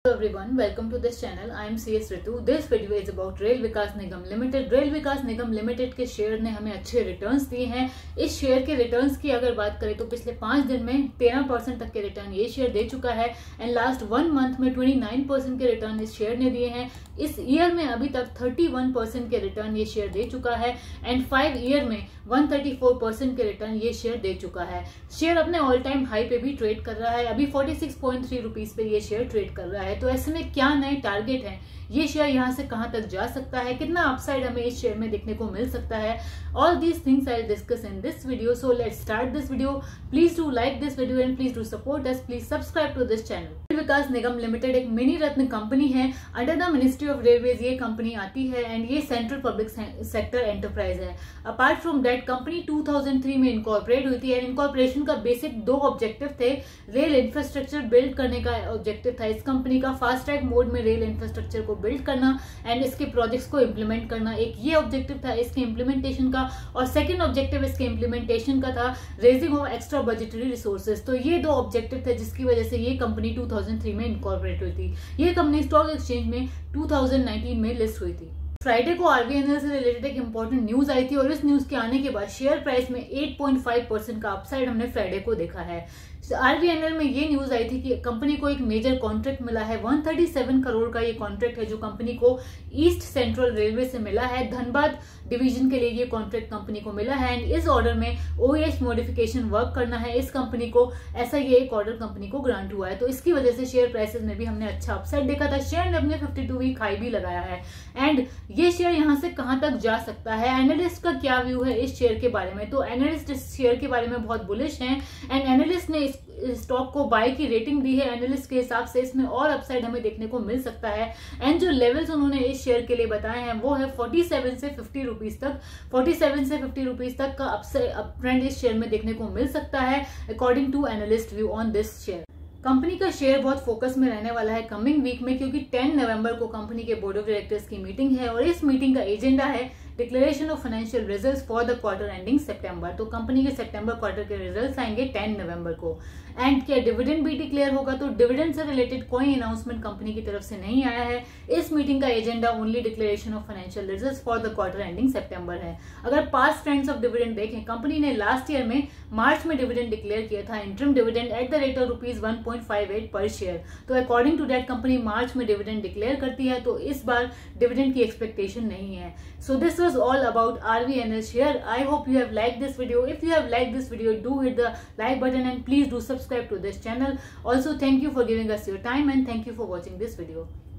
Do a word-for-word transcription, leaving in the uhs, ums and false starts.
Hello everyone, welcome to this channel. I am C S Ritu. This video is about rail Vikas Nigam limited. Rail Vikas Nigam limited के share ने हमें अच्छे returns दिए हैं. इस शेयर के रिटर्न्स की अगर बात करें तो पिछले पांच दिन में तेरह परसेंट तक के रिटर्न ये शेयर दे चुका है एंड लास्ट वन मंथ में उनतीस परसेंट के रिटर्न इस शेयर ने दिए हैं. इस ईयर में अभी तक इकतीस परसेंट के रिटर्न ये शेयर दे चुका है एंड फाइव ईयर में एक सौ चौंतीस परसेंट के रिटर्न ये शेयर दे चुका है. शेयर अपने ऑल टाइम हाई पे भी ट्रेड कर रहा है. अभी छियालीस पॉइंट तीन रुपीस पे ये शेयर ट्रेड कर रहा है. तो ऐसे में क्या नए टारगेट हैं, ये शेयर यहाँ से कहां तक जा सकता है, कितना अपसाइड हमें इस शेयर में देखने को मिल सकता है, all these things I discuss in this video. So let's start this video. Please do like this video and please do support us. Please subscribe to this channel. Rail Vikas Nigam limited एक mini Ratna company है. Under the ministry of railways ये company आती है and ये central public sector enterprise है. Apart from that company दो हज़ार तीन में इनकॉर्पोरेट हुई थी एंड इनकॉर्पोरेशन का बेसिक दो ऑब्जेक्टिव थे. रेल इंफ्रास्ट्रक्चर बिल्ड करने का ऑब्जेक्टिव था इस कंपनी का. फास्ट ट्रैक मोड में रेल इंफ्रास्ट्रक्चर को बिल्ड करना एंड इसके प्रोजेक्ट्स को इम्प्लीमेंट करना, एक ये ऑब्जेक्टिव था इसके इम्प्लीमेंटेशन का. और सेकंड ऑब्जेक्टिव इसके इम्प्लीमेंटेशन का था raising of extra budgetary resources. तो ये दो ऑब्जेक्टिव थे जिसकी वजह से ये कंपनी दो हज़ार तीन में इनकॉर्पोरेट हुई थी. ये कंपनी स्टॉक एक्सचेंज में दो हज़ार उन्नीस में लिस्ट हुई थी. फ्राइडे को आरबीएनएल से रिलेटेड एक इंपॉर्टेंट न्यूज आई थी और इस न्यूज के आने के बाद शेयर प्राइस में आठ पॉइंट पाँच परसेंट का अपसाइड हमने फ्राइडे को देखा है. आरबीएनएल में ये न्यूज आई थी कि कंपनी को एक मेजर कॉन्ट्रैक्ट मिला है. एक सौ सैंतीस करोड़ का ये कॉन्ट्रैक्ट है जो कंपनी को ईस्ट सेंट्रल रेलवे से मिला है. धनबाद डिवीजन के लिए ये कॉन्ट्रैक्ट कंपनी को मिला है एंड इस ऑर्डर में ओएएच मॉडिफिकेशन वर्क करना है इस कंपनी को. ऐसा ये एक ऑर्डर कंपनी को ग्रांट हुआ है. तो इसकी वजह से शेयर प्राइसेस में भी हमने अच्छा अपसाइड देखा था. शेयर ने अपने बावन वीक हाई भी लगाया है एंड ये शेयर यहां से कहां तक जा सकता है, एनालिस्ट का क्या व्यू है इस शेयर के बारे में. तो एनालिस्ट इस शेयर के बारे में बहुत बुलिश हैं एंड एनालिस्ट ने इस स्टॉक को बाय की रेटिंग दी है. एनालिस्ट के हिसाब से इसमें और अपसाइड हमें देखने को मिल सकता है एंड जो लेवल्स उन्होंने इस शेयर के लिए बताए हैं वो है सैंतालीस से पचास रुपीस तक. सैंतालीस से पचास रुपीस तक का अप ट्रेंड इस शेयर में देखने को मिल सकता है according to analyst view on this share. Company का शेयर बहुत फोकस में रहने वाला है कमिंग वीक में क्योंकि दस नवंबर को कंपनी के बोर्ड ऑफ डायरेक्टर्स की मीटिंग है और इस मीटिंग का एजेंडा है declaration of financial results for the quarter ending सितंबर. तो कंपनी के सितंबर क्वार्टर के रिजल्ट्स आएंगे दस नवंबर को. एंड क्या डिविडेंड भी डिक्लेयर होगा? तो डिविडेंड से रिलेटेड कोई अनाउंसमेंट कंपनी की तरफ से नहीं आया है. इस मीटिंग का agenda only declaration of financial results for the quarter ending सितंबर है. अगर पास्ट ट्रेंड्स ऑफ डिविडेंड देखें, कंपनी ने लास्ट ईयर में मार्च में डिविडेंड डिक्लेयर किया था, interim dividend at the rate of rupees one point five eight per share. तो according to that company March में डिविडेंड डिक्लेयर करती है. तो इस बार डिविडेंड की एक्सपेक्टेशन नहीं है. So this was all about R V N L share. I hope you have liked this video. If you have liked this video, do hit the like button and please do subscribe to this channel. Also, thank you for giving us your time and thank you for watching this video.